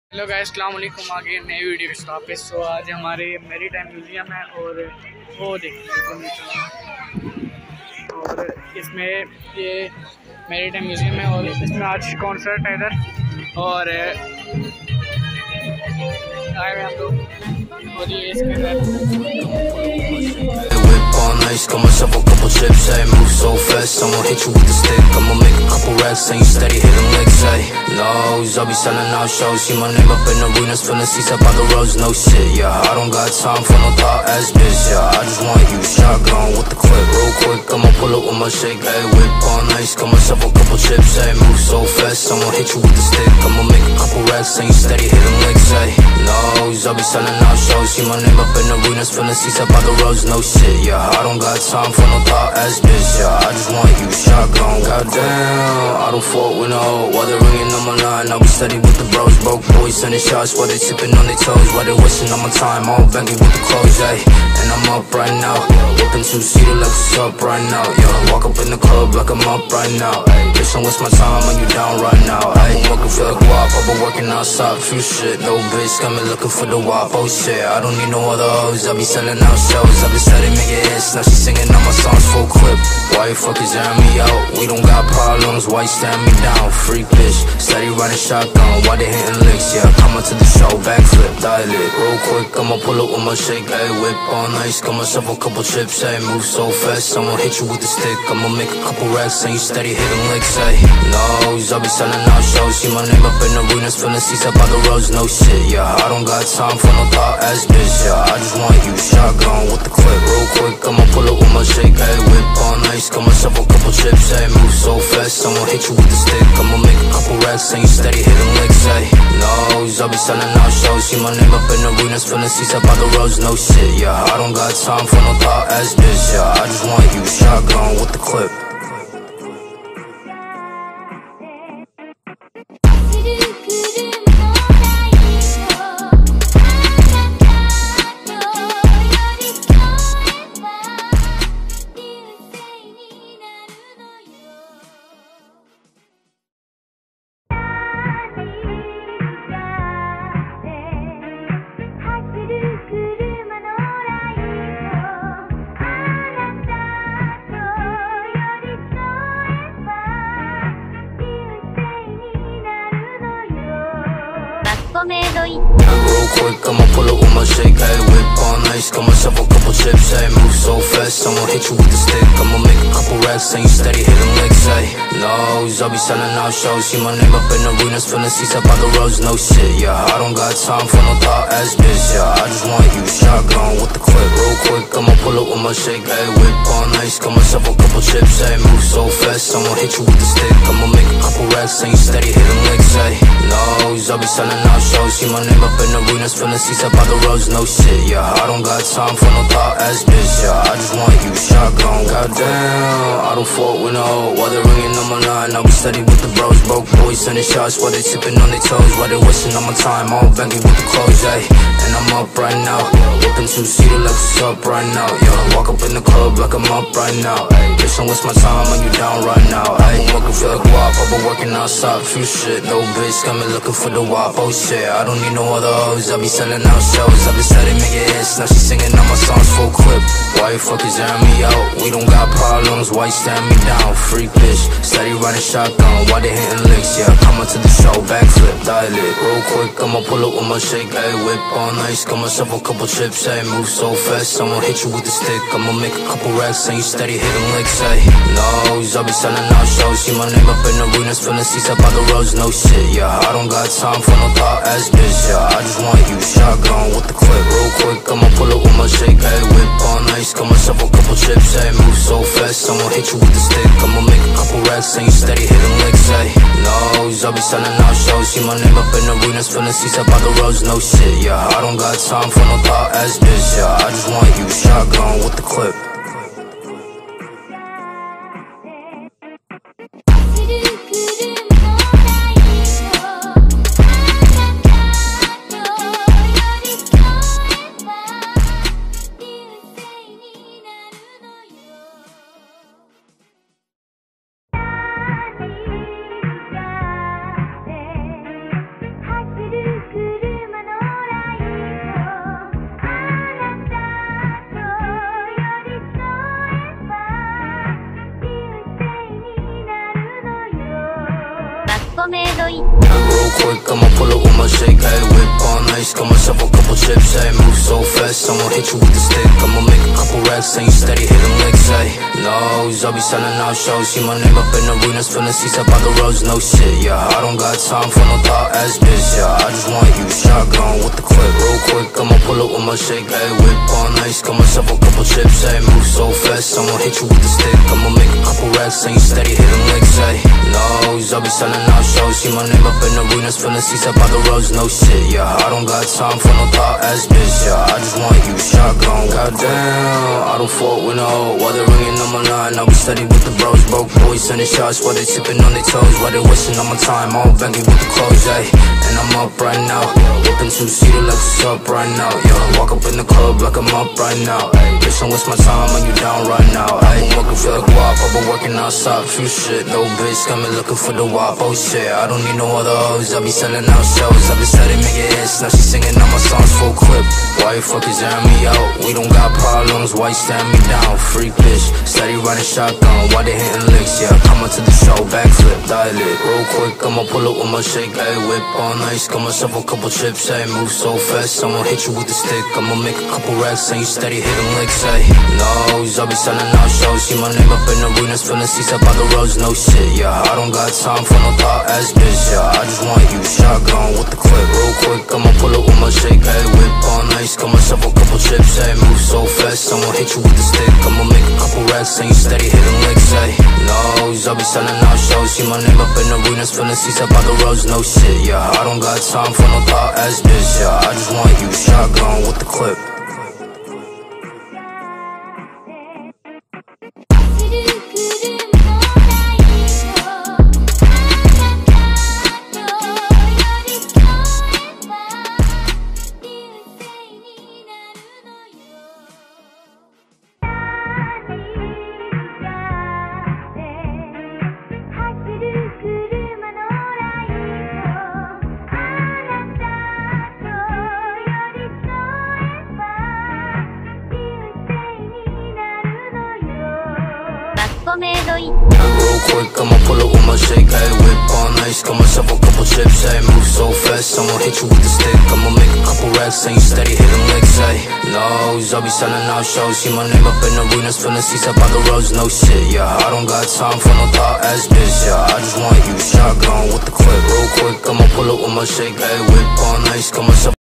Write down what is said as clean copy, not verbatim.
Hello guys, अस्सलाम वालेकुम। आगे नई वीडियो के साथ पे आज हमारे मैरीटाइम म्यूज़ियम है और वो देखिए और इसमें ये मैरीटाइम म्यूज़ियम है और इसमें आज कॉन्सर्ट है इधर और आए हुए हम लोग और ये इसके Got myself a couple chips, ayy, move so fast, I'ma hit you with the stick, I'ma make a couple racks, ain't steady hitting licks, ayy. Lows, I'll be selling out shows, see my name up in arenas, filling seats up by the roads, no shit, yeah. I don't got time for no thought ass bitch, yeah. I just want you shotgun with the clip, real quick, I'ma pull up with my shake, ayy, whip on ice, got myself a couple chips, ayy, move so fast, I'ma hit you with the stick, I'ma make a couple racks, ain't steady hitting licks, ayy. Lows, I'll be selling out shows, see my name up in arenas, filling seats up by the roads, no shit, yeah. I don't got time for no thought ass bitch, yeah. I just want you shotgun. Goddamn, I don't fuck with no. While they're ringing on my line, I'll be steady with the bros. Broke boys sending shots while they tipping on their toes. While they wasting on my time, all Bentley with the clothes, ayy. And I'm up right now, whipping two-seater like what's up right now, yeah. Walk up in the club like I'm up right now, ayy. Bitch, don't waste my time when you down right now, ayy. I'm working for the guap, I've been working outside, true shit. No bitch got me looking for the wop, oh shit. I don't need no other hoes, I'll be selling out shows. I've been steady making hits, now she singing all my songs full clip. Why you fuckers airing me out? We don't got problems, why you stand me down? Freak bitch, steady riding shotgun, why they hitting licks? Yeah, coming to the show, backflip, dial it real quick, I'ma pull up with my shake, ayy. Whip on ice, got myself a couple chips, ayy. Move so fast, I'ma hit you with the stick, I'ma make a couple racks, ain't steady hitting licks, ayy. Lows, I'll be selling out shows, see my name up in arenas, filling seats up by the roads, no shit, yeah. I don't got time for no thought ass bitch, yeah. I just want you shotgun with the clip, real quick, I'ma pull up with my shake, ayy. Whip on ice, got myself a couple chips, ayy. Move so fast, I'ma hit you with the stick, I'ma make a couple racks, ain't steady hitting licks, ayy. Lows, I'll be selling out shows, see my name up in arenas, filling seats up by the roads, no shit, yeah. I don't got time for no thought ass bitch, yeah. I just want you shotgun with the clip. Real quick, I'ma pull up with my shake, ayy. Whip on ice, got myself a couple chips, ayy. Move so fast, I'ma hit you with the stick, I'ma make a couple racks, ain't steady hitting licks, ayy. Lows, I'll be selling out shows, see my name up in arenas, filling seats up by the roads, no shit, yeah. I don't got time for no thought ass bitch, yeah. I just want you shotgun with the clip, real quick, I'ma pull up with my shake, ayy. Whip on ice, got myself a couple chips, ayy. Move so fast, I'ma hit you with the stick, I'ma make a couple racks, ain't steady hitting licks, ayy. Lows, I'll be selling out shows, see my name up in arenas, filling seats up by the roads, no shit, yeah. I don't got time for no thought ass bitch, yeah. I just want you shotgun. Goddamn, I don't fuck with no. While they're ringing on my line, I'll be steady with the bros. Broke boys sending shots while they tipping on their toes. While they wasting on my time, all Bentley with the clothes, ayy. And I'm up right now, whipping two-seater like what's up right now, yeah. Walk up in the club like I'm up right now, ayy. Bitch, don't waste my time when you down right now, ayy. I'm working for the guap, I've been working outside, true shit. No bitch got me looking for the wop, oh shit. I don't need no other hoes, I'll be selling out shows. I've been steady making hits, now she singing all my songs full clip. Why you fuckers airing me out? We don't got problems, why you stand me down? Freak bitch, steady riding shotgun, why they hitting licks? Yeah, coming to the show, backflip, dial it real quick, I'ma pull up with my shake, ayy. Whip on ice, got myself a couple chips, ayy. Move so fast, I'ma hit you with the stick, I'ma make a couple racks, ain't steady hitting licks, ayy. Lows, I'll be selling out shows, see my name up in arenas, filling seats up by the roads, no shit, yeah. I don't got time for no thought ass bitch, yeah. I just want you shotgun with the clip, real quick, I'ma pull up with my shake, ayy. Whip on ice, got myself a couple chips, ayy. Move so fast, I'ma hit you with the stick, I'ma make a couple racks, ain't steady hitting licks, ayy. Lows, I'll be selling out shows, see my name up in arenas, filling seats up by the roads, no shit, yeah. I don't got time for no thought ass bitch, yeah. I just want you shotgun with the clip. 「 I'ma pull up with my shake, ayy. Whip on ice, got myself a couple chips, ayy. Move so fast, I'ma hit you with the stick. I'ma make a couple racks, ain't steady hitting licks, ayy. Nose, I'll be selling out shows. See my name up in arenas, filling seats up by the roads, no shit, yeah. I don't got time for no thought ass bitch, yeah. I just want you shotgun with the clip, real quick. I'ma pull up with my shake, ayy. Whip on ice, got myself a couple chips, ayy. Move so fast, I'ma hit you with the stick. I'ma make a couple racks, ain't steady hitting licks, ayy. Nose, I'll be selling out shows. See my name up in arenas, filling seats up by the roads, no shit, yeah. I don't got time for no thought ass bitch, yeah. I just want you shotgun. Goddamn, I don't fuck with no. While they're ringing on my line, I'll be steady with the bros. Broke boys sending shots while they sipping on their toes. While they wasting on my time, all baggy with the clothes, ayy. And I'm up right now, whipping two-seater like what's up right now, yeah. Walk up in the club like I'm up right now, ayy. Bitch, don't waste my time when you down right now, ayy. I'm working for the guap, I've been working outside, true shit. No bitch got me looking for the wop, oh shit. I don't need no other hoes, I be selling out shows. I be steady making hits, now she singing all my songs full clip. Why you fuckers airing me out? We don't got problems, why you stand me down? Freak bitch, steady running shotgun, why they hitting licks, yeah. Coming to the show, backflip, dial it. Real quick, I'ma pull up with my shake, ayy. Whip on ice, got myself a couple chips, ayy. Move so fast, I'ma hit you with the stick. I'ma make a couple racks, ain't you steady hitting licks, ayy. Nose, I'll be selling out shows. See my name up in arenas, filling seats up by the roads, no shit, yeah. I don't got time for no thought ass bitch, yeah. I just want you shotgun with the clip, real quick. I'ma pull up with my shake, ayy. Whip on ice, got myself a couple chips, ayy. Move so fast, I'ma hit you with the stick. I'ma make a couple racks, ain't you steady hitting licks, ayy. Nose, I'll be selling out shows. See my name up in arenas, filling seats up by the roads, no shit, yeah. I don't got time for no thought ass bitch, yeah. I just want you shotgun with the clip. Real quick, I'ma pull up with my shake, ayy. Whip on ice, got myself a couple chips, ayy. Move so fast, I'ma hit you with the stick. I'ma make a couple racks, ain't you steady hitting licks, ayy. Nose, I'll be selling out shows. See my name up in arenas, filling seats up by the roads, no shit, yeah. I don't got time for no thought ass bitch, yeah. I just want you shotgun with the clip, real quick. I'ma pull up with my shake, ayy. Whip on ice, got myself